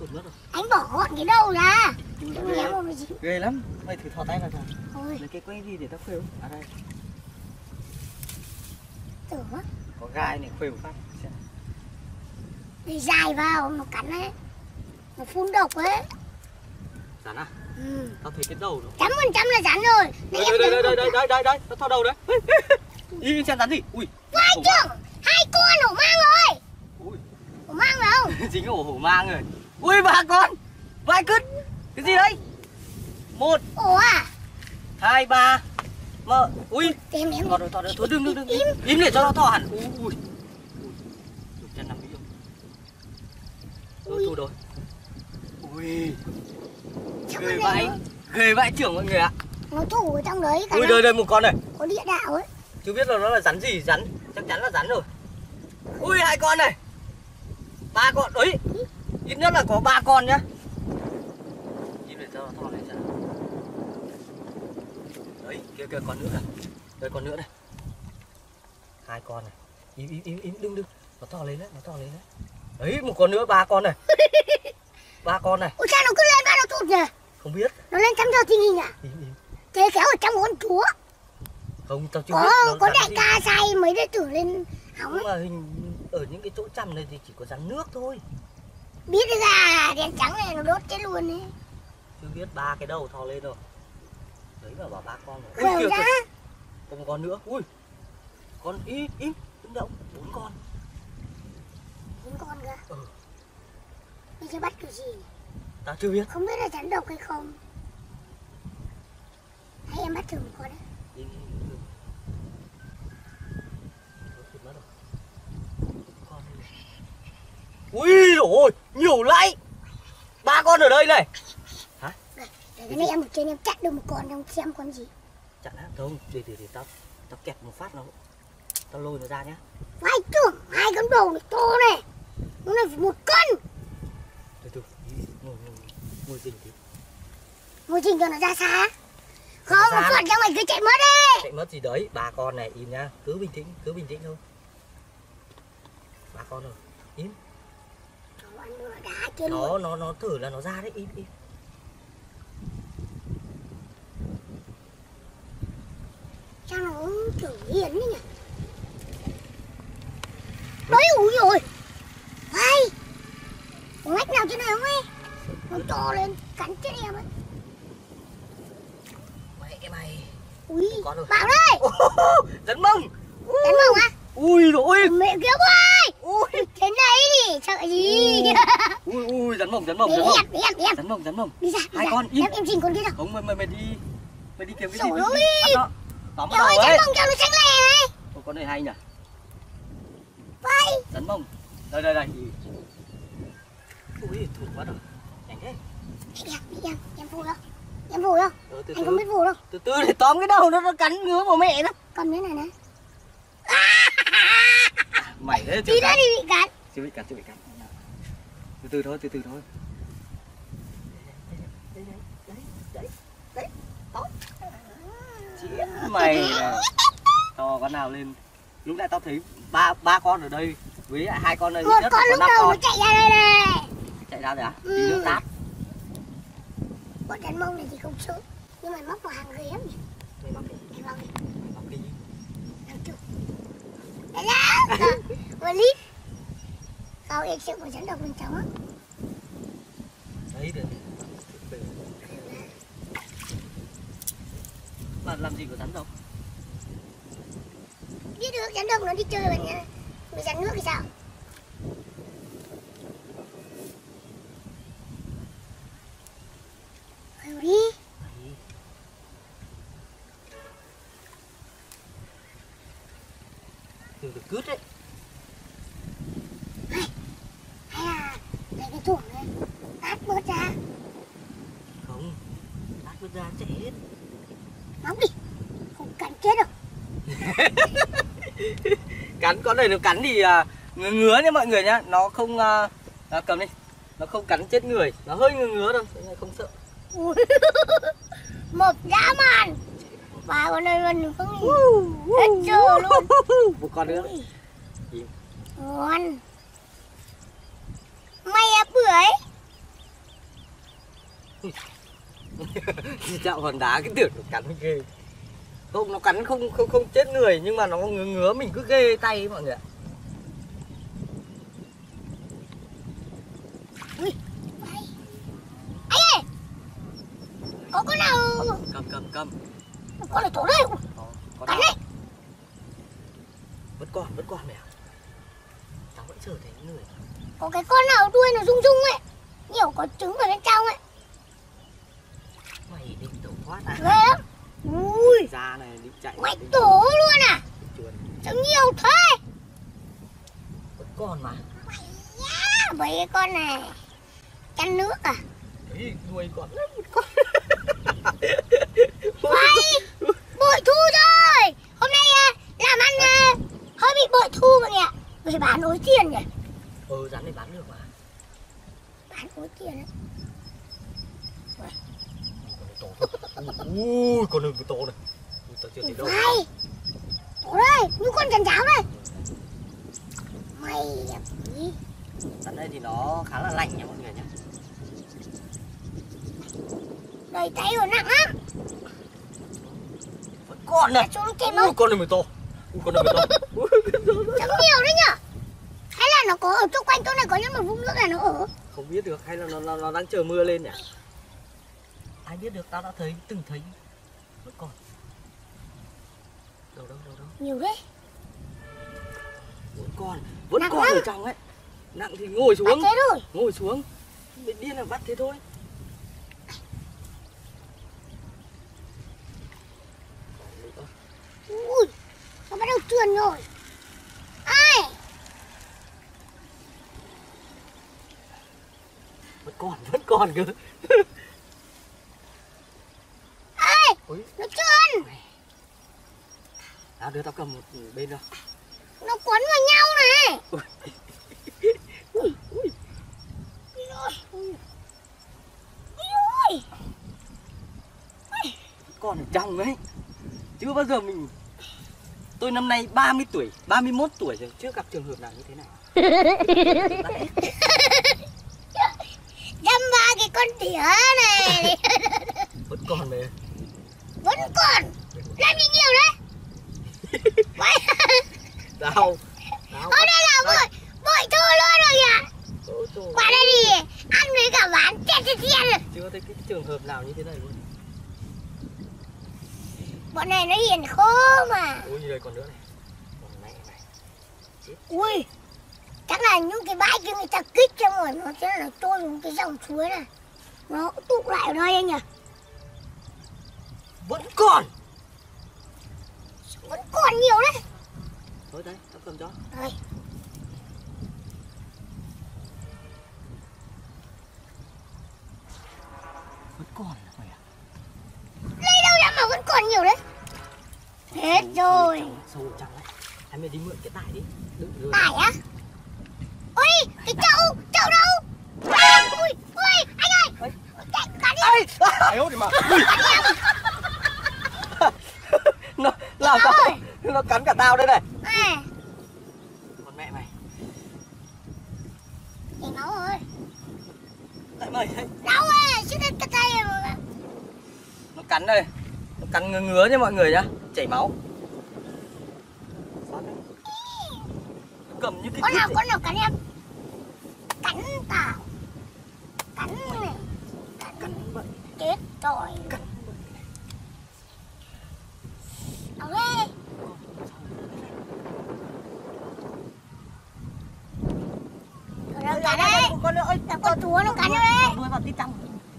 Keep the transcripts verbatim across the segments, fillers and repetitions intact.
Tụt mất rồi. Anh bỏ gọn cái đầu ra. Ghê, ghê lắm. Mày thử thò tay vào thằng. Ôi. Lấy cái quay gì để tao khuỷu. À đây. Tưởng á. Có gai này khuỷu phát. Để dài vào nó cắn ấy. Nó phun độc ấy. Rắn à? Ừ. Tao thấy cái đầu rồi. Trăm phần trăm là rắn rồi. Đây đây đây đây đây đây đây đây. Tao thò đầu đấy. Ý xem rắn gì? Ui. Vai trưởng. Hai con hổ mang rồi. Ui. Hổ mang phải không? Chính hổ hổ mang rồi. Ui ba con. Vai cứt. Cái gì đấy? Một. Ổ à? Hai ba. Mơ. Ui. Em em. Thò rồi thò rồi. Thôi đừng đừng đừng. Im. Im để cho nó thò hẳn. Ui. Ui. Ui. Chân nằm đi rồi. Ui. Thu rồi. Ui. Ghê vậy. Ghê vậy trưởng mọi người ạ. Nó thủ ở trong đấy. Ui đây đây một con này. Có địa đạo ấy. Chưa biết là nó là rắn gì, rắn chắc chắn là rắn rồi. Ui hai con này, ba con đấy, ít nhất là có ba con nhá. Nhìn để cho nó to này xem. Đấy kia kia con nữa này, đây con nữa này, hai con này. Im im im im đừng đừng, nó to lên đấy, nó to lên đấy. Đấy một con nữa, ba con này, ba con này. Ôi sao nó cứ lên ba nó tụt nhỉ? Không biết. Nó lên thăm dò tình hình à? Im im. Thế kéo ở trong con chúa. Không, tao chưa có, biết. Có đại ca say mấy đệ tử lên hóng. Nhưng mà hình ở những cái chỗ chằm này thì chỉ có rắn nước thôi. Biết ra đèn trắng này nó đốt chết luôn ấy. Chưa biết ba cái đầu thò lên rồi. Đấy mà bảo ba con rồi. Ui kìa, kìa. Còn một con nữa. Ui. Con im im, đứng đậu, bốn con. Bốn con cơ. Ừ. Bây giờ bắt kiểu gì? Tao chưa biết. Không biết là rắn độc hay không. Hay em bắt thử một con đấy. Im im. Ui ôi nhiều lắm, ba con ở đây này. Hả? Đây, cái này em ở trên em chặn được một con em xem con gì. Chặn hả? Không, để để để tao tao kẹp một phát nó, tao lôi nó ra nhá. Vai trưởng hai con đầu này to này, nó này phải một cân. Từ từ, ngồi ngồi ngồi dình tí. Ngồi dình cho nó ra xa. Không, nó phản ra ngoài cứ chạy mất đi. Chạy mất gì đấy, ba con này im nhá, cứ bình tĩnh, cứ bình tĩnh thôi. Ba con rồi, im. Nó nó nó thử là nó ra đấy, im im. Sao nó kiểu hiền đấy nhỉ? Đấy ui rồi. Vai. Có ngách nào trên này không ấy? Nó to lên cắn chết em ấy. Mày cái mày. Ui. Con rồi. Bảo đây. Rắn mông. Rắn mông á? Ui rồi. Mẹ kia ơi. Ui. Thế này đi, sợ gì? Ui ui rắn mông, rắn mông, đi rắn mông. Đi em, đi em. Rắn mông, rắn mông. Đi ra, hai ra. con im. Em em xin con kia đâu? Không mày mày mày đi. Mày đi kiếm cái gì? Trời ơi. Bắt nó. Tóm Trời vào ơi, ấy. rắn mông cho nó xanh lè này. Ôi, con này hay nhỉ? Vai. Rắn mông. Đây đây đây. Ui thụt quá rồi. Nhanh thế. Đi em, đi em, em vui không? Em vui không? Ừ, từ Anh từ. không biết vui đâu. Từ từ để tóm cái đầu nó nó cắn ngứa vào mẹ nó. Cầm thế này này. Mày đấy Tí nữa thì bị cắn. Chưa bị cắn, chưa bị cắn. Từ từ thôi, từ từ thôi. Đấy, đấy, đấy, đấy, đấy. Chết mày này. To con nào lên. Lúc nãy tao thấy ba ba con ở đây với hai con này. Một con lúc đầu nó chạy ra đây này. Chạy ra rồi à? Ừ. Tí nước tát. Bọn rắn mông này thì không sợ. Nhưng mà móc vào hàng ghế lắm nhỉ. Mày móc đi. Mày móc đi. Mày móc đi. Đâu chưa? Đấy là một lít. Không, em sợ của rắn độc bên trong á. Đấy được. Bạn làm gì của rắn độc? Biết được, rắn độc nó đi chơi bên nhà. Bị rắn nước thì sao? Vào đi. Từ từ cứt đấy. Hay, hay là lấy cái thủng này, tát bớt ra. Không, tát bớt ra chạy hết. Móc đi, không cắn chết đâu. Cắn con này nó cắn thì à, ngứa ngứa nha mọi người nhá, nó không à, à, cầm đi, nó không cắn chết người, nó hơi ngứa ngứa thôi, không sợ. Một dã man. Ba con này mình không hết trơ luôn. Một con nữa. Ngon. Mày à bưởi. Dạo hòn đá cái tưởng nó cắn ghê. Không, nó cắn không không không chết người nhưng mà nó ngứa ngứa mình cứ ghê tay ấy mọi người ạ. Ui, ai ơi, có con nào? Cầm cầm cầm. Con này tổ đây. Có Cắn đấy. Vẫn còn, vẫn còn mẹ. Tao vẫn chờ thấy người. Có cái con nào đuôi nó rung rung ấy, nhiều có trứng ở bên trong ấy. Mày định tổ thoát à? Ghê lắm. Ui, Ra này định chạy. mày định... tổ luôn à? Chuồn. Sao nhiều thế? Vẫn còn mà. Mày nhá, mấy cái con này chăn nước à? Đấy, đuôi còn một con. Mày, bội thu rồi. Hôm nay à, làm ăn à, hơi bị bội thu mọi người ạ. Về bán ối tiền nhỉ? Ừ, rắn này bán được mà. Bán ối tiền ấy. Ui, con này to này. Ui, tao chưa thấy đâu. Mày, tổ đây, như con chăn cháo đây. Mày à, gì? Rắn này thì nó khá là lạnh nha mọi người nhé. Đầy tay rồi nặng lắm. Vẫn còn này. Xuống kìm Ui, không? con này mới to. Ui, con này mới to. Chẳng nhiều đấy nhở? Hay là nó có ở xung quanh chỗ này có những một vũng nước này nó ở? Không biết được, hay là nó, nó, nó đang chờ mưa lên nhỉ? Ai biết được, tao đã thấy, từng thấy. Vẫn còn. Đâu đâu, đâu đâu. Nhiều đấy. Vẫn còn, vẫn Nặng còn lắm. ở trong ấy. Nặng thì ngồi Bắt xuống. thế rồi. Ngồi xuống. Bị điên là bắt thế thôi. Ui, nó bắt đầu trườn rồi. Ai? Vẫn còn, vẫn còn cơ. Ai? Ui, Nó trườn. tao đưa tao cầm một bên đâu. Nó quấn vào nhau này. Ui. Ui, ui. Ui, ui. Còn ở trong ấy. Chưa bao giờ mình. Tôi năm nay ba mươi tuổi, ba mươi mốt tuổi rồi, chưa gặp trường hợp nào như thế này. Dăm ba cái con đỉa này. Vẫn còn này. Vẫn còn. Làm gì nhiều đấy? Đâu? Đâu? Hôm nay là bội, bội thu luôn rồi kìa. Ôi trời Quả đây thì ăn với cả bán chết chết chết rồi. chưa thấy cái trường hợp nào như thế này luôn. Bọn này nó hiền khô mà. Ôi như đây còn nữa này. Còn mẹ này. Chết. Ui, chắc là những cái bãi kia người ta kích cho rồi nó sẽ là trôi xuống cái dòng suối này. Nó tụ lại ở đây anh nhỉ? Vẫn còn. Vẫn còn nhiều đấy. Thôi đây, tao cầm cho. Đây. Vẫn còn mày à? Lấy đâu ra mà vẫn còn nhiều đấy. Hết rồi. Sâu ở trong đấy. Anh mày đi mượn cái tải đi. Đừng rồi. Tải á? Ôi, cái trâu, trâu đâu? À, ui, ui, anh ơi. Cắn, cắn đi. Ê, ai hốt đi mà. Nó làm tao, nó cắn cả tao đây này. À, Con mẹ mày. chảy máu rồi. Tại mày đấy. Đau à, chứ cái cái tay rồi. Nó cắn đây. Nó cắn ngứa ngứa nha mọi người nhá. Chảy máu. Nó cầm như cái Con nào, cứt con nào cắn em? Cắn tao. Cắn này. Cắn, cắn vậy. chết rồi. Cắn. เอาเลยnó cắn đấy, con nữa ơi, là con chúa nó cắn đấy. đuôi vào tít trong.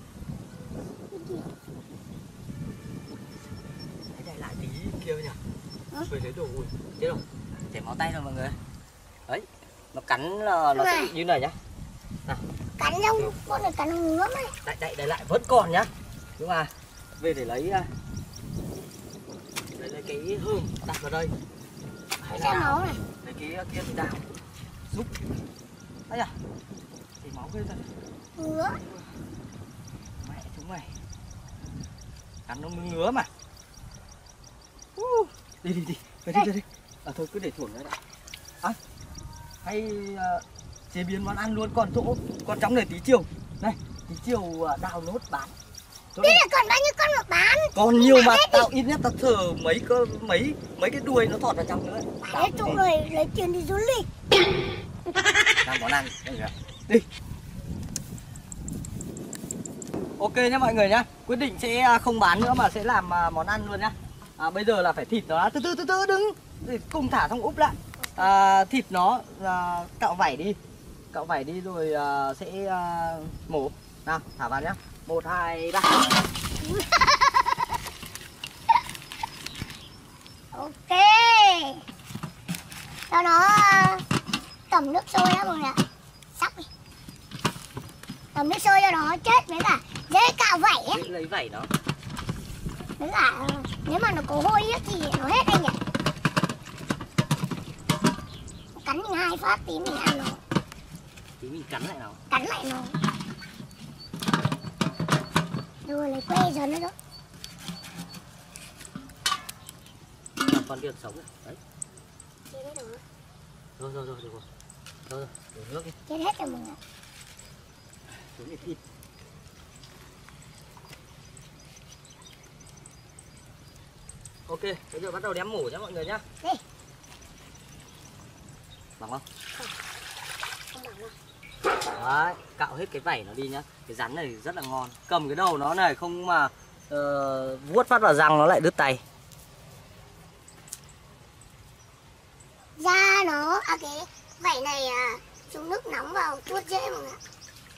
Để lại tí kia nhỉ. Về lấy đồ ui, chết rồi, chảy máu tay rồi mọi người. Đấy, nó cắn là nó sẽ bị như này nhá. Nào. Cắn trong con này cắn ngứa đấy. Đậy đậy đậy lại vẫn còn nhá. Nhưng mà về để lấy lấy, lấy cái hương đặt vào đây. Cái ra máu này. Lấy cái kia thì đào giúp. Đấy à, chảy máu ghê thật. Ngứa. Mẹ chúng mày cắn nó ngứa mà. Uh, đi đi đi đi đi, đi, đi. À, thôi cứ để thưởng đấy đã. À, hay uh, chế biến món ăn luôn, còn chỗ còn trong này tí chiều đây Tí chiều à, đào nốt bán. Chỗ Thế này là còn bao nhiêu con một bán? còn nhiều mà, Hết đi. tao ít nhất tao thở mấy cơ mấy mấy cái đuôi nó thọt vào trong nữa. Bán hết chỗ rồi lấy tiền đi du lịch. Làm món ăn đây kìa. Đi. Ok nhá mọi người nhá. Quyết định sẽ không bán nữa mà sẽ làm à, món ăn luôn nhá. À, bây giờ là phải thịt nó từ từ từ từ đừng để cùng thả xong úp lại. À, thịt nó à, cạo vảy đi. Cạo vảy đi rồi à, sẽ à, mổ. Nào, thả vào nhá. Một hai ba. Ok. Cho nó tẩm nước sôi đó mọi người ạ. Sóc đi. Tẩm nước sôi cho nó chết với cả dễ cạo vảy ấy. Lấy vảy nó. Với cả nếu mà nó có hôi ấy thì nó hết anh nhỉ. Cắn mình hai phát tí mình ăn nó. Tí mình cắn lại nào. Cắn lại nó. Rồi lấy que giờ nữa đó. Làm con kia sống đấy. Chết hết rồi. Rồi rồi rồi được rồi. Rồi rồi, đổ nước đi. Chết hết rồi mọi người. Xuống để thịt. Ok, bây giờ bắt đầu đếm mổ nhé mọi người nhá. Đi. Bằng không? Không bằng đâu. Đấy, cạo hết cái vảy nó đi nhá. Cái rắn này rất là ngon. Cầm cái đầu nó này không mà uh, vuốt phát vào răng nó lại đứt tay. Da nó, à cái vảy này à, dùng nước nóng vào chuốt dễ mọi người ạ.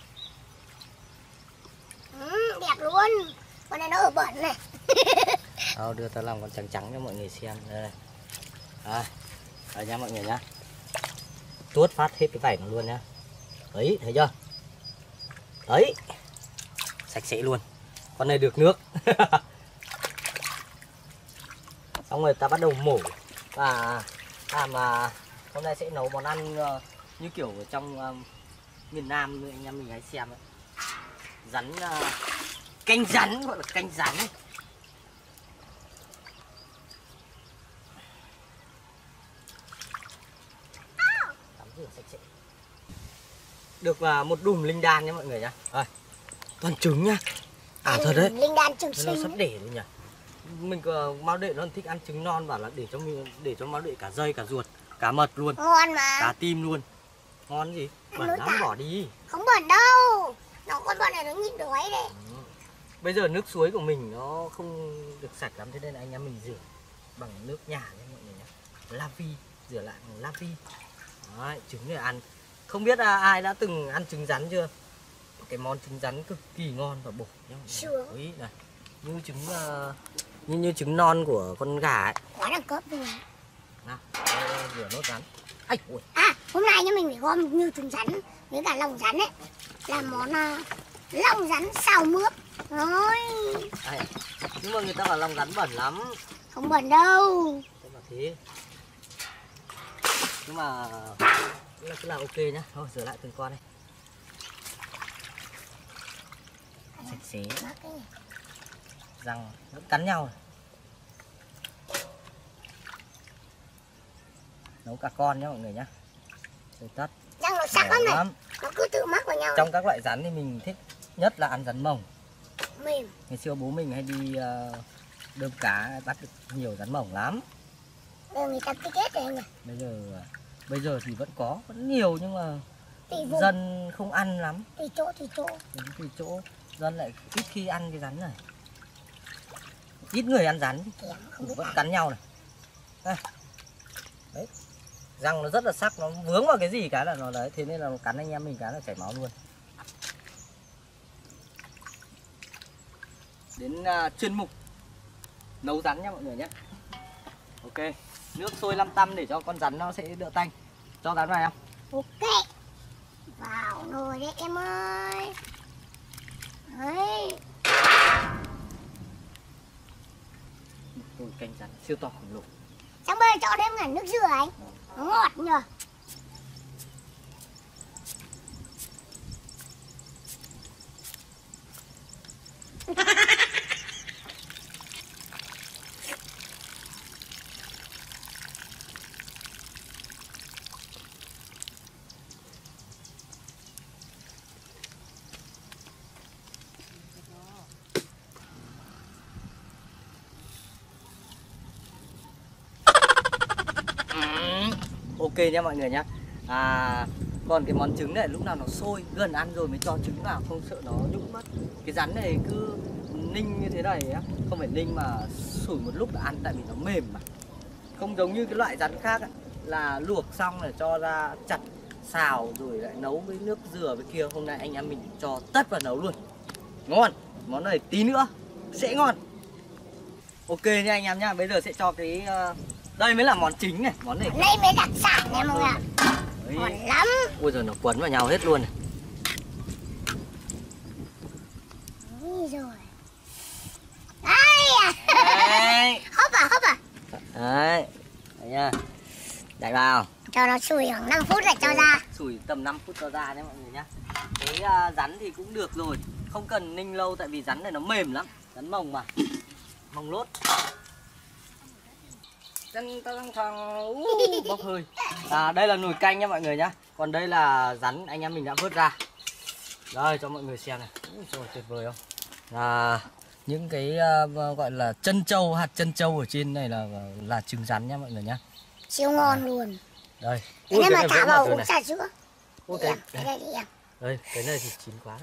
Ừ, đẹp luôn. Con này nó ở bẩn này. Đâu, đưa tao làm con trắng trắng cho mọi người xem. Đây này. Đây, đây nha mọi người nhá. Tuốt phát hết cái vảy nó luôn nhá. Đấy, thấy chưa? Đấy. Sạch sẽ luôn. Con này được nước. Xong rồi ta bắt đầu mổ. Và làm à, hôm nay sẽ nấu món ăn uh, như kiểu ở trong uh, miền Nam anh em mình hãy xem ấy. Rắn uh, canh rắn, gọi là canh rắn ấy. Tắm rửa sạch sẽ. Được uh, một đùm linh đan nha mọi người nhá. Rồi. Toàn trứng nhá. À thật đấy. Linh đan trứng Nó sinh. sắp để rồi nhỉ. Mình uh, máu đệ nó thích ăn trứng non, bảo là để cho mình để cho máu đệ cả dây cả ruột, cả mật luôn, Ngon mà. cả tim luôn. Ngon gì? Bẩn lắm, bỏ đi. Không bẩn đâu. Nó con bọn này nó nhịn đói đấy. Ừ. Bây giờ nước suối của mình nó không được sạch lắm, thế nên là anh em mình rửa bằng nước nhà nha mọi người nhé. Lavi, rửa lại bằng lavi. Đấy, trứng này ăn. Không biết là ai đã từng ăn trứng rắn chưa? Cái món trứng rắn cực kỳ ngon và bổ nhá. Sướng. Đấy, này. Như trứng uh, như như trứng non của con gà ấy. Quá đẳng cấp rồi. Nào, đây, rửa nốt rắn. Ây, ui. À, hôm nay nhá mình phải gom như trứng rắn với cả lòng rắn ấy. Làm món uh, lòng rắn xào mướp. Rồi. Đây, nhưng mà người ta bảo lòng rắn bẩn lắm. Không bẩn đâu. Thế mà thế. Nhưng mà là cứ là ok nhá. Thôi rửa lại từng con này. Sạch sẽ. Răng vẫn cắn nhau này. Nấu cả con nhá mọi người nhá. Rồi tất. Răng nó sắc lắm này. Lắm. Nó cứ tự mắc vào nhau. Trong các loại rắn thì mình thích nhất là ăn rắn mồng. Mềm. Ngày xưa bố mình hay đi uh, đơm cá bắt được nhiều rắn mồng lắm. Bây giờ người ta thích hết rồi anh ạ. Bây giờ bây giờ thì vẫn có, vẫn nhiều nhưng mà Tùy vùng. dân không ăn lắm. Tùy chỗ, tùy chỗ. Tùy chỗ dân lại ít khi ăn cái rắn này. Ít người ăn rắn Kém, không biết vẫn ăn. cắn nhau này. Đây. Đấy. Răng nó rất là sắc, nó vướng vào cái gì cái là nó đấy, thế nên là nó cắn anh em mình cái là chảy máu luôn. Đến uh, chuyên mục nấu rắn nha mọi người nhé. Ok, nước sôi năm tăm để cho con rắn nó sẽ đỡ tanh. Cho rắn vào em. Ok. Vào nồi đấy em ơi. Đấy. Ôi, canh rắn siêu to khổng lồ. Xong bây giờ cho thêm cả nước dừa anh. Nó ngọt nhờ. nha mọi người nhá. À, còn cái món trứng này lúc nào nó sôi gần ăn rồi mới cho trứng vào, không sợ nó nhũng mất. Cái rắn này cứ ninh như thế này á, không phải ninh mà sủi một lúc là ăn, tại vì nó mềm mà. Không giống như cái loại rắn khác ấy, là luộc xong là cho ra chặt xào rồi lại nấu với nước dừa với kia. Hôm nay anh em mình cho tất vào nấu luôn. Ngon. Món này tí nữa sẽ ngon. Ok nha anh em nhá. Bây giờ sẽ cho cái uh, đây mới là món chính này. Món này đây mới đặc sản nha mọi người ạ. Ngon lắm. Ôi giời, nó quấn vào nhau hết luôn này. Ui rồi. Đây. Đấy. Hốp à, hốp à. Đấy. Đấy nha. Đẩy vào. Cho nó sùi khoảng năm phút rồi cho ra. Sủi tầm năm phút cho ra đấy mọi người nhá. Cái uh, rắn thì cũng được rồi, không cần ninh lâu tại vì rắn này nó mềm lắm. Rắn mồng mà. Mồng lốt. Chân tăng thằng uh, bốc hơi. À, đây là nồi canh nha mọi người nhá. Còn đây là rắn anh em mình đã vớt ra. Đây cho mọi người xem này. Ui trời, tuyệt vời không? À, những cái uh, gọi là chân trâu, hạt chân trâu ở trên này là là trứng rắn nha mọi người nhá. Siêu ngon à. Luôn. Đây. Ui, cái này mà thả vào uống trà sữa. Ui, cái, cái này đi em. Đây, cái này thì chín quá rồi.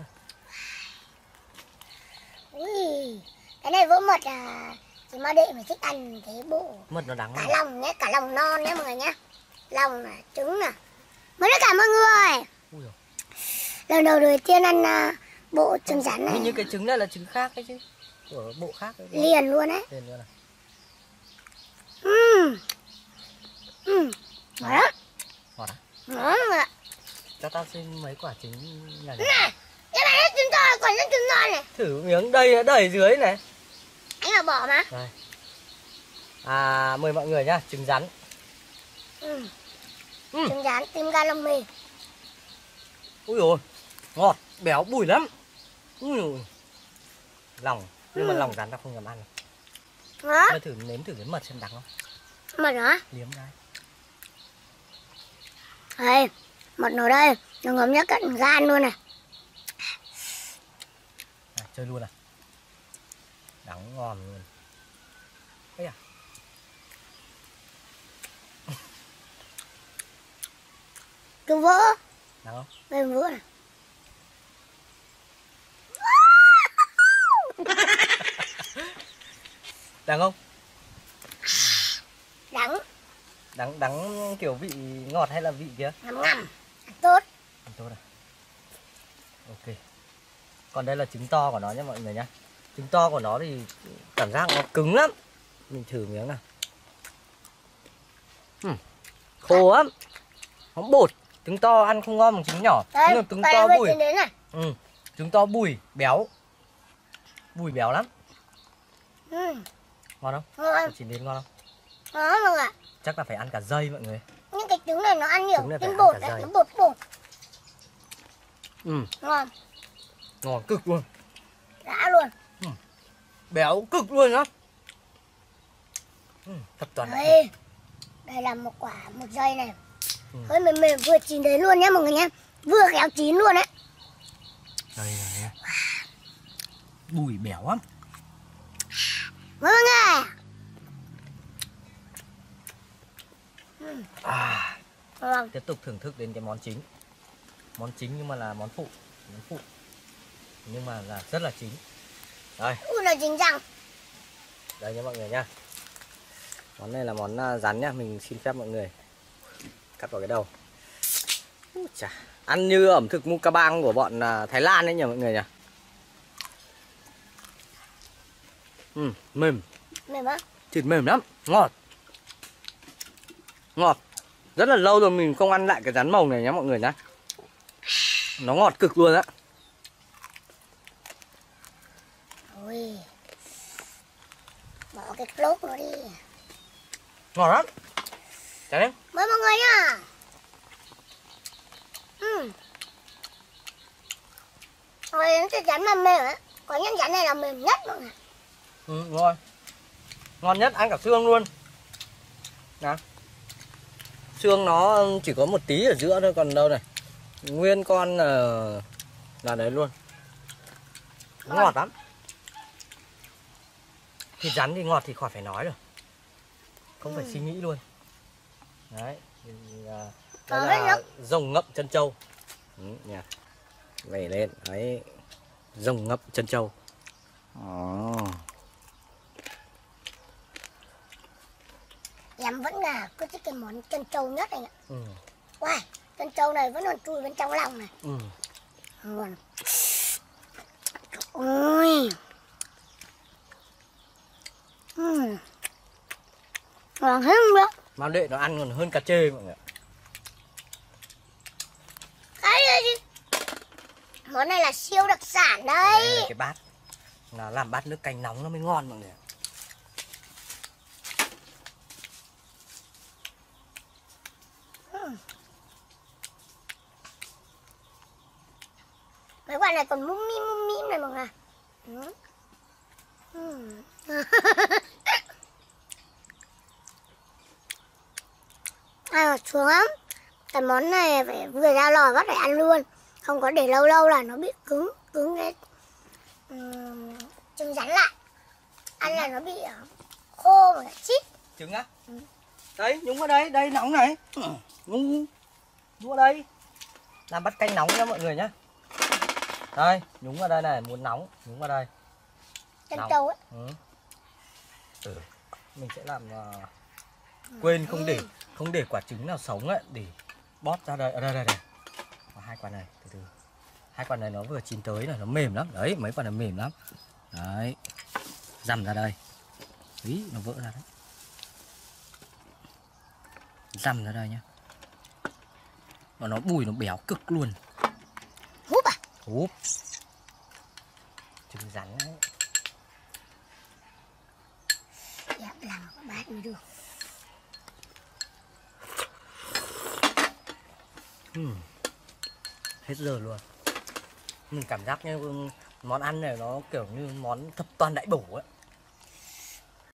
Ui, cái này vỡ mật à. Chị Mao Đệ mà thích ăn cái bộ mật nó đắng cả lắm. lòng nhé, cả lòng non nhé mọi người nhé. Lòng là trứng nè. Mới tất cả mọi người. Ui dồi. Lần đầu đầu tiên ăn uh, bộ trứng rắn này. Hình như cái trứng này là trứng khác đấy chứ. Của bộ khác đấy. Liền luôn đấy. Liền luôn này. Ừm. Ừm. Ngon lắm. Ngọt à? Ngon rồi ạ. Cho tao xin mấy quả trứng nhà này. Cái này nó trứng to còn nó trứng non này. Thử miếng đây đẩy dưới này. Anh mà bỏ mà. Đây. À, mời mọi người nhá, trứng rắn. Ừ. Ừ. Trứng rán tim gan lông mì. Ui dồi, ngọt, béo bùi lắm. Ui dồi. Lòng, nhưng ừ. mà lòng rắn ta không dám ăn. Hả? Mày thử nếm thử cái mật xem đắng không? Mật hả? Liếm cái. Đây, mật nó đây, nó ngấm nhá cận gan luôn này. À, chơi luôn à. Đắng ngon luôn. Đấy à. Cứ vỡ. Đắng không? Đây vỡ này. Đắng không? Đắng. Đắng đắng kiểu vị ngọt hay là vị kia? Ngầm ngầm. Tốt. Tốt à. Ok. Còn đây là trứng to của nó nhé mọi người nhé. Trứng to của nó thì cảm giác nó cứng lắm. Mình thử miếng nào. uhm. Khô lắm. Nó bột. Trứng to ăn không ngon bằng trứng nhỏ. Đây, nhưng mà trứng to bùi. Ừ. Trứng to bùi, béo. Bùi béo lắm. Ừ. Ngon không? Ngon. Chín đến ngon không? Ngon mọi người. Chắc là phải ăn cả dây mọi người. Nhưng cái trứng này nó ăn nhiều trứng trứng bột đấy, nó bột bột. Ừ. Ngon. Ngon cực luôn. Đã luôn. Ừ. Béo cực luôn nhá. Ừ. Tập toàn Đây. Đây là một quả một dây này. Ừ. Hơi mềm mềm vừa chín đấy luôn nhá mọi người nhá. Vừa khéo chín luôn đấy. Đây này. Bùi béo lắm. Mọi người. Ừ. À. Vâng. Tiếp tục thưởng thức đến cái món chính. Món chính nhưng mà là món phụ. Món phụ. Nhưng mà là rất là chín. Đây. Ui nó chín răng. Đây nha mọi người nhá. Món này là món rắn nhá. Mình xin phép mọi người cắt vào cái đầu. Ui chà. Ăn như ẩm thực mukbang của bọn Thái Lan đấy nhỉ mọi người nhỉ. Ừ, mềm. Mềm á? Thịt mềm lắm, ngọt. Ngọt. Rất là lâu rồi mình không ăn lại cái rắn mồng này nhá mọi người nhá. Nó ngọt cực luôn á. Ui. Bỏ cái lốp nó đi. Ngọt lắm. Chán em. Mời mọi người nhá. Ừ. Rồi cái rắn mà mềm á. Có những rắn này là mềm nhất mọi người. Ừ, đúng rồi. Ngon nhất, ăn cả xương luôn. Nào. Xương nó chỉ có một tí ở giữa thôi, còn đâu này. Nguyên con là, là đấy luôn. Nó ngọt lắm. Thịt rắn thì ngọt thì khỏi phải nói rồi. Không phải ừ. suy nghĩ luôn. Đấy, Đây Có là rồng ngậm chân trâu. Ừ, nha. Vẩy lên, đấy. Rồng ngậm chân trâu. Oh. Em vẫn là cứ thích cái món chân trâu nhất anh ạ. Ừ. Wow, chân trâu này vẫn còn chui bên trong lòng này. Ừ. Ngon. Ôi. Ừ. Ngon hết nữa. Mao Đệ nó ăn còn hơn cá chê mọi người ạ. Cái này đi. Món này là siêu đặc sản đấy. Đây là cái bát. Là làm bát nước canh nóng nó mới ngon mọi người ạ. Mấy quả này còn mum mím mum mím này mọi người. Ừ. Ừ. À, xuống lắm. Cái món này phải vừa ra lò bắt phải ăn luôn. Không có để lâu lâu là nó bị cứng, cứng cái um, trứng rắn lại. Ăn là nó bị uh, khô mà chít. Trứng á? Ừ. Đấy, nhúng vào đây, đây nóng này. Nhúng, nhúng vào đây. Làm bát canh nóng nha mọi người nhá. Đây, nhúng vào đây này, muốn nóng, nhúng vào đây. Chân trâu ấy. Ừ. Ừ. Mình sẽ làm uh, quên không để không để quả trứng nào sống ấy, để bóp ra đây, ở đây đây đây. Và hai quả này, từ từ. Hai quả này nó vừa chín tới này, nó mềm lắm. Đấy, mấy quả này mềm lắm. Đấy. Dằm ra đây. Ý, nó vỡ ra đấy. Dằm ra đây nhá. Và nó bùi nó béo cực luôn. Húp à? Húp. Trứng rắn đấy. Dạ, làm có bát mới được. Uhm. Hết giờ luôn. Mình cảm giác như món ăn này nó kiểu như món thập toàn đại bổ ấy.